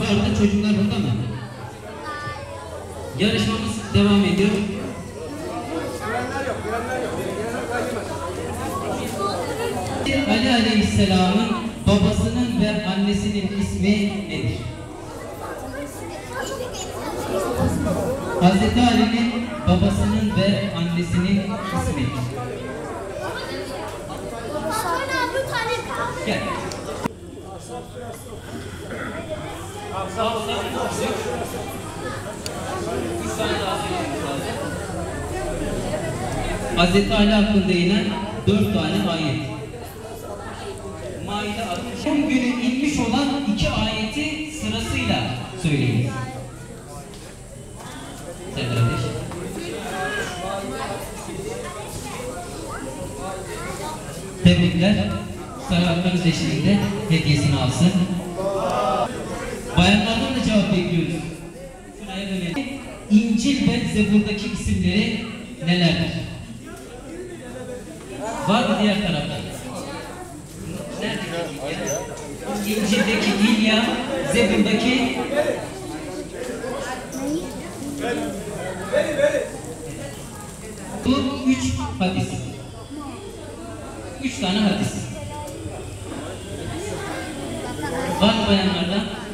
orada, çocuklar burada mı? Yarışmamız devam ediyor. Ali Aleyhisselam'ın babasının ve annesinin ismi nedir? Hazreti Ali'nin babasının ve annesinin ismi. Gel. Hazreti Ali hakkında inen 4 tane ayet. Maide 60. Son günü inmiş olan 2 ayeti sırasıyla söyleyin. Sen kardeş. Tebrikler. Sayılarınız eşliğinde hediyesini alsın. Bayanlardan da cevap bekliyoruz. Şuraya dönelim. İncil ve Zebur'daki isimleri nelerdir? Var mı diğer tarafta? Neredeki İlya? İncil'deki İlya, Zebur'daki bu 3 hadis. 3 tane hadis. Var mı bayanlardan?